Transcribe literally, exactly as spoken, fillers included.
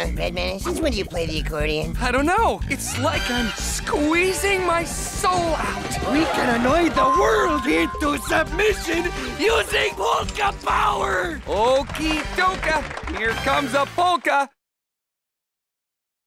Uh, Red Menace, since when do you play the accordion? I don't know. It's like I'm squeezing my soul out. We can annoy the world into submission using Polka power! Okie doka. Here comes a polka.